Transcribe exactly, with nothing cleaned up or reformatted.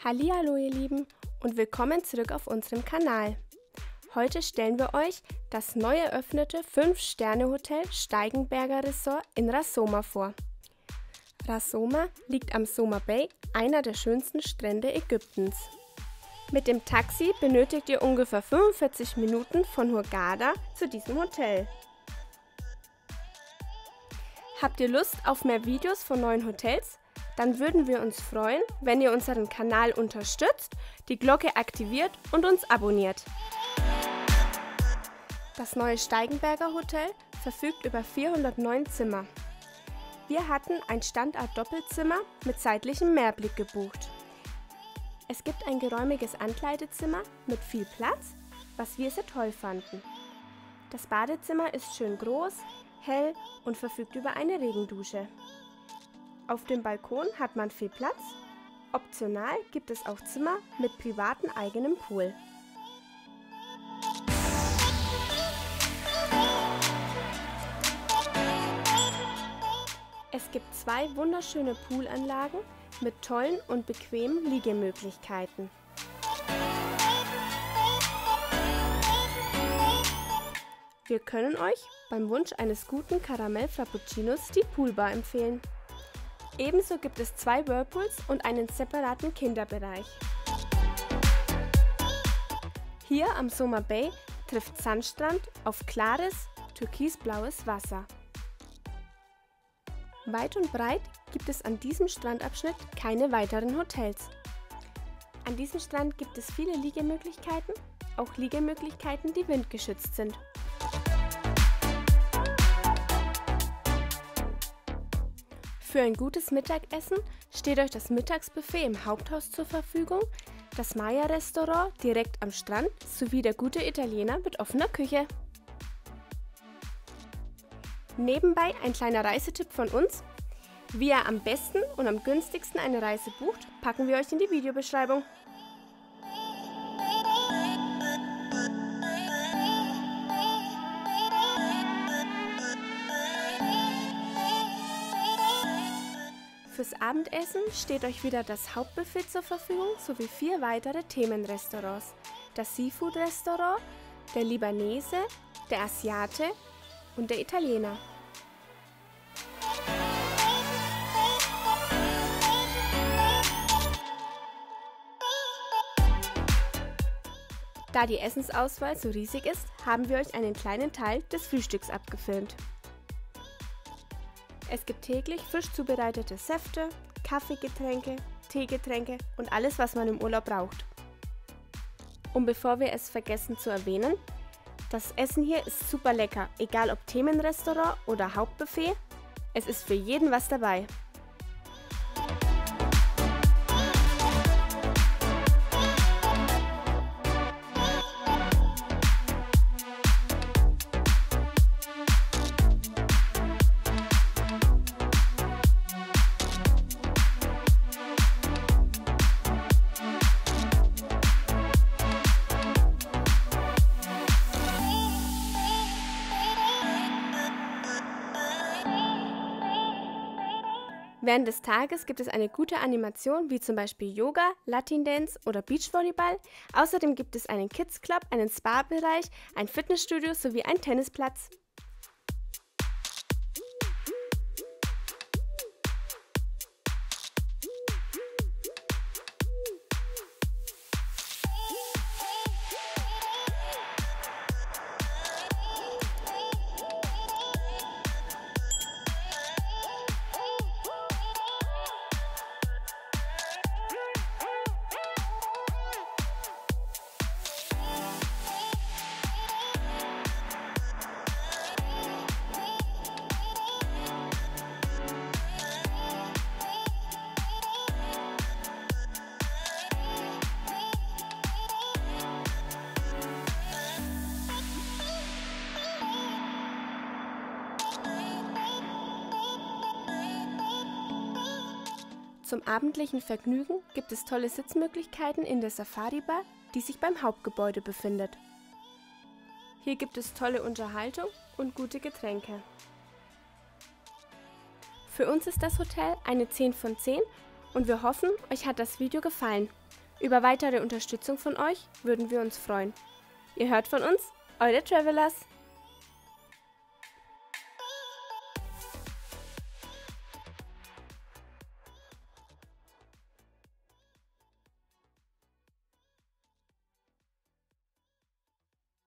Hallihallo ihr Lieben und willkommen zurück auf unserem Kanal. Heute stellen wir euch das neu eröffnete fünf Sterne Hotel Steigenberger Resort in Ras Soma vor. Ras Soma liegt am Soma Bay, einer der schönsten Strände Ägyptens. Mit dem Taxi benötigt ihr ungefähr fünfundvierzig Minuten von Hurghada zu diesem Hotel. Habt ihr Lust auf mehr Videos von neuen Hotels? Dann würden wir uns freuen, wenn ihr unseren Kanal unterstützt, die Glocke aktiviert und uns abonniert. Das neue Steigenberger Hotel verfügt über vierhundertneun Zimmer. Wir hatten ein Standard-Doppelzimmer mit seitlichem Meerblick gebucht. Es gibt ein geräumiges Ankleidezimmer mit viel Platz, was wir sehr toll fanden. Das Badezimmer ist schön groß, hell und verfügt über eine Regendusche. Auf dem Balkon hat man viel Platz. Optional gibt es auch Zimmer mit privatem eigenem Pool. Es gibt zwei wunderschöne Poolanlagen mit tollen und bequemen Liegemöglichkeiten. Wir können euch beim Wunsch eines guten Karamell-Frappuccinos die Poolbar empfehlen. Ebenso gibt es zwei Whirlpools und einen separaten Kinderbereich. Hier am Soma Bay trifft Sandstrand auf klares, türkisblaues Wasser. Weit und breit gibt es an diesem Strandabschnitt keine weiteren Hotels. An diesem Strand gibt es viele Liegemöglichkeiten, auch Liegemöglichkeiten, die windgeschützt sind. Für ein gutes Mittagessen steht euch das Mittagsbuffet im Haupthaus zur Verfügung, das Maya-Restaurant direkt am Strand sowie der gute Italiener mit offener Küche. Nebenbei ein kleiner Reisetipp von uns. Wie ihr am besten und am günstigsten eine Reise bucht, packen wir euch in die Videobeschreibung. Fürs Abendessen steht euch wieder das Hauptbuffet zur Verfügung sowie vier weitere Themenrestaurants. Das Seafood-Restaurant, der Libanese, der Asiate und der Italiener. Da die Essensauswahl so riesig ist, haben wir euch einen kleinen Teil des Frühstücks abgefilmt. Es gibt täglich frisch zubereitete Säfte, Kaffeegetränke, Teegetränke und alles, was man im Urlaub braucht. Und bevor wir es vergessen zu erwähnen, das Essen hier ist super lecker, egal ob Themenrestaurant oder Hauptbuffet, es ist für jeden was dabei. Während des Tages gibt es eine gute Animation, wie zum Beispiel Yoga, Latin Dance oder Beachvolleyball. Außerdem gibt es einen Kids Club, einen Spa-Bereich, ein Fitnessstudio sowie einen Tennisplatz. Zum abendlichen Vergnügen gibt es tolle Sitzmöglichkeiten in der Safari Bar, die sich beim Hauptgebäude befindet. Hier gibt es tolle Unterhaltung und gute Getränke. Für uns ist das Hotel eine zehn von zehn und wir hoffen, euch hat das Video gefallen. Über weitere Unterstützung von euch würden wir uns freuen. Ihr hört von uns, eure Travelers!